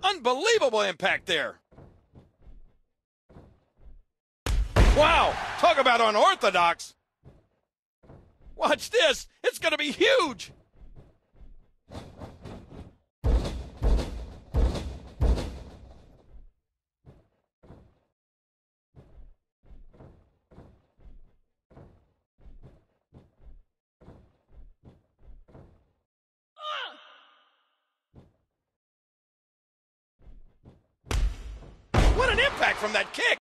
Unbelievable impact there. Wow, talk about unorthodox. Watch this, it's going to be huge. What an impact from that kick.